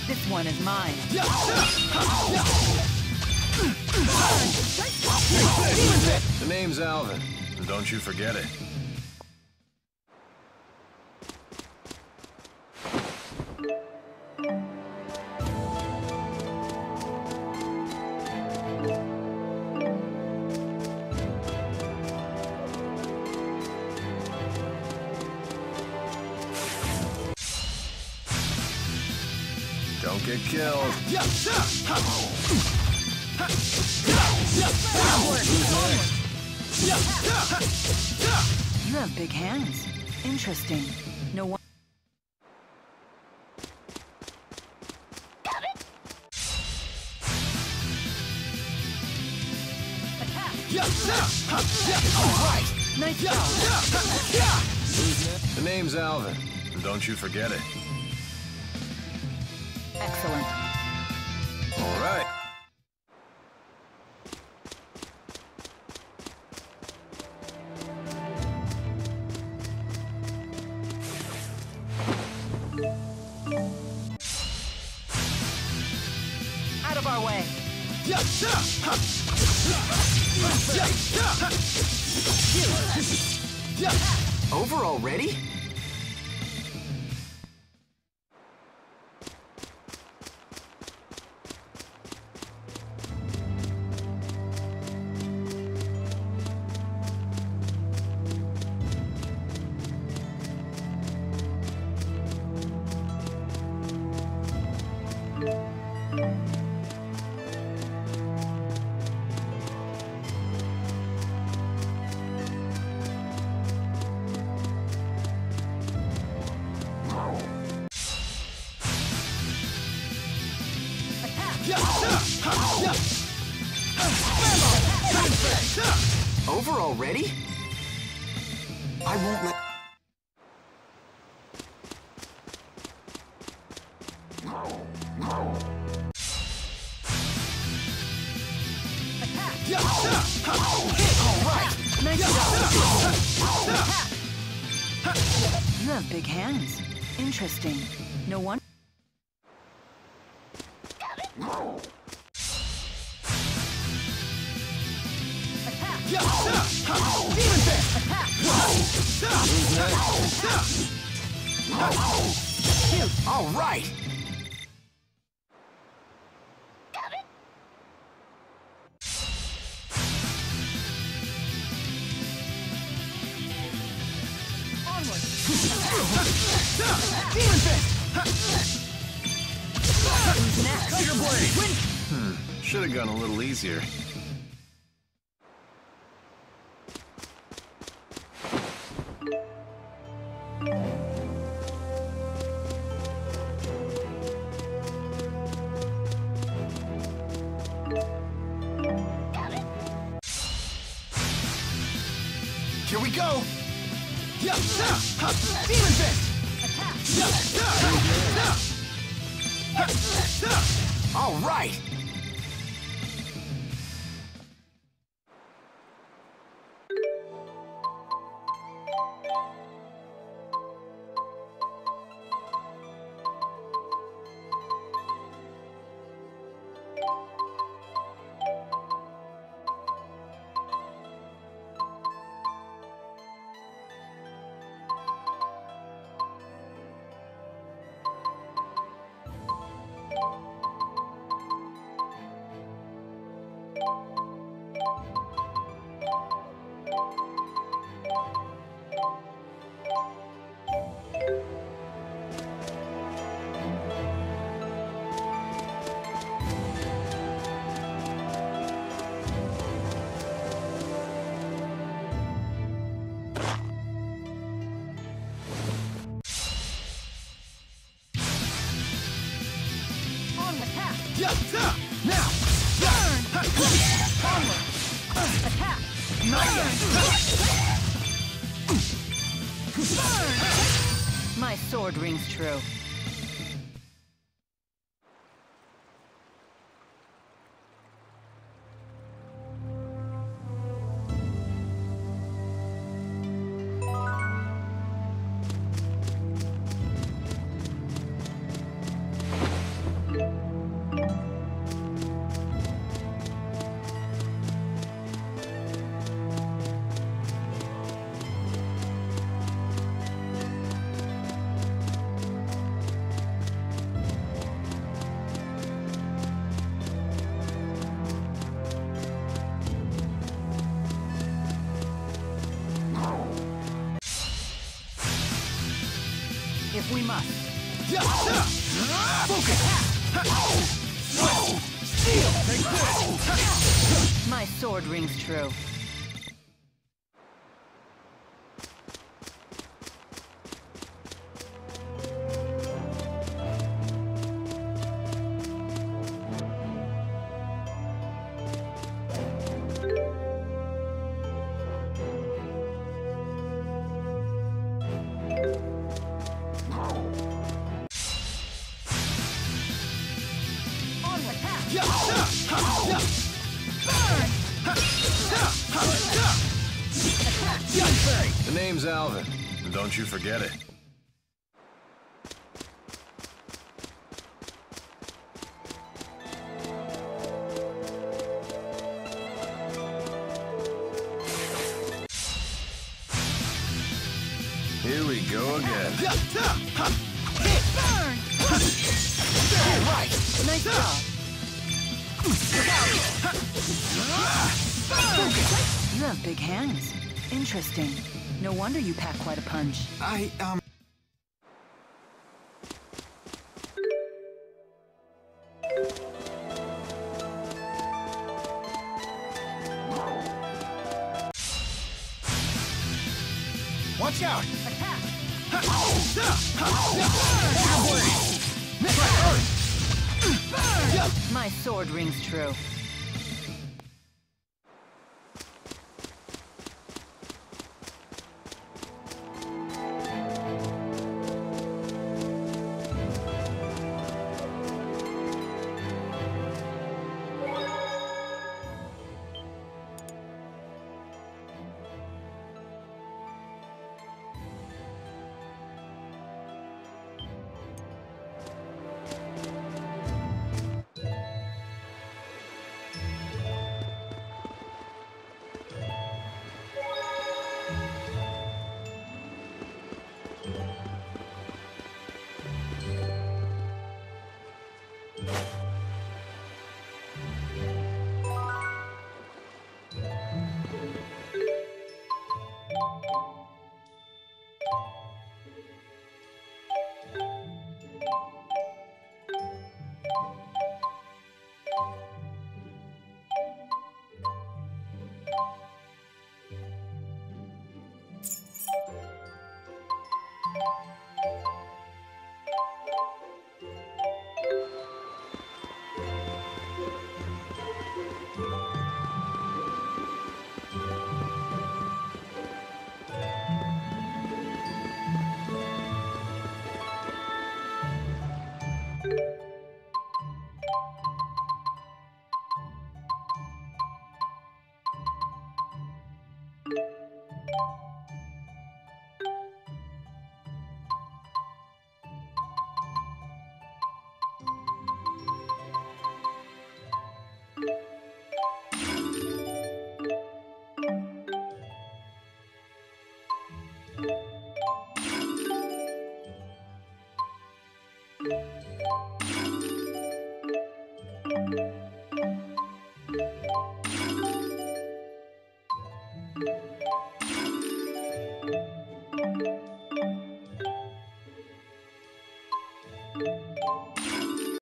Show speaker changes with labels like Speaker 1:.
Speaker 1: This one is mine.
Speaker 2: The name's Alvin, and don't you forget it. Don't get killed.
Speaker 1: You have big hands. Interesting. No one. Alright! Nice job!
Speaker 2: The name's Alvin, and don't you forget it.
Speaker 1: Excellent.
Speaker 2: All right.
Speaker 1: Out of our way.
Speaker 3: Over already? Over already? I won't let...
Speaker 1: Alright! Nice job! You have big hands. Interesting. No one.
Speaker 3: All right!
Speaker 1: Demon Fist!
Speaker 3: Tiger Blade!
Speaker 2: Should have gone a little easier.
Speaker 3: Here we go!
Speaker 1: Demon Fist!
Speaker 3: All right!
Speaker 1: Now! Burn! Onward! Attack! Not yet! Burn! My sword rings true. if we must.
Speaker 3: Focus! Steel! Take this!
Speaker 1: My sword rings true.
Speaker 2: The name's Alvin, and don't you forget it. Here we go again.
Speaker 1: Burn!
Speaker 3: All right!
Speaker 1: Nice job. You have big hands. Interesting. No wonder you pack quite a punch.
Speaker 3: Watch out!
Speaker 1: Attack! My sword rings true.